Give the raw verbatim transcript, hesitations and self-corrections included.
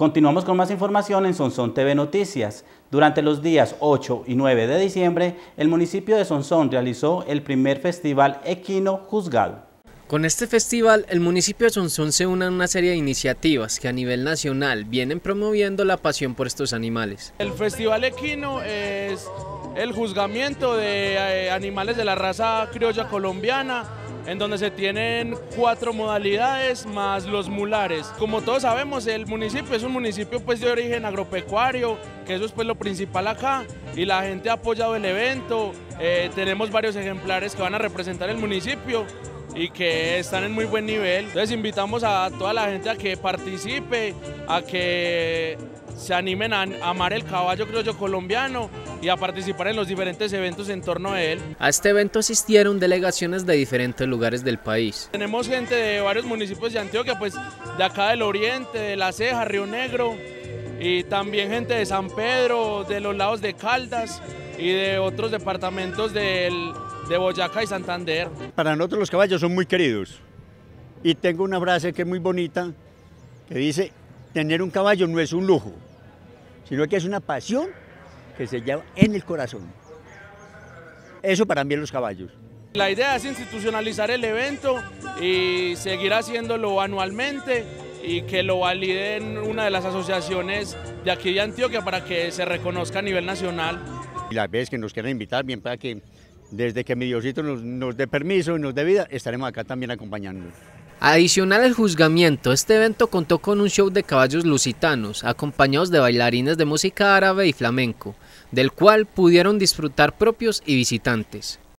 Continuamos con más información en Sonsón T V Noticias. Durante los días ocho y nueve de diciembre, el municipio de Sonsón realizó el primer festival equino juzgado. Con este festival, el municipio de Sonsón se une a una serie de iniciativas que a nivel nacional vienen promoviendo la pasión por estos animales. El festival equino es el juzgamiento de eh, animales de la raza criolla colombiana, en donde se tienen cuatro modalidades más los mulares. Como todos sabemos, el municipio es un municipio pues de origen agropecuario, que eso es pues lo principal acá, y la gente ha apoyado el evento. Eh, tenemos varios ejemplares que van a representar el municipio y que están en muy buen nivel. Entonces invitamos a toda la gente a que participe, a que se animen a amar el caballo criollo colombiano y a participar en los diferentes eventos en torno a él. A este evento asistieron delegaciones de diferentes lugares del país. Tenemos gente de varios municipios de Antioquia, pues de acá del oriente, de La Ceja, Río Negro, y también gente de San Pedro, de los lados de Caldas y de otros departamentos del, de Boyacá y Santander. Para nosotros los caballos son muy queridos, y tengo una frase que es muy bonita, que dice: tener un caballo no es un lujo, sino que es una pasión que se lleva en el corazón. Eso para mí es los caballos. La idea es institucionalizar el evento y seguir haciéndolo anualmente y que lo validen una de las asociaciones de aquí de Antioquia para que se reconozca a nivel nacional. Y las veces que nos quieran invitar, bien para que desde que mi Diosito nos, nos dé permiso y nos dé vida, estaremos acá también acompañando. Adicional al juzgamiento, este evento contó con un show de caballos lusitanos, acompañados de bailarines de música árabe y flamenco, del cual pudieron disfrutar propios y visitantes.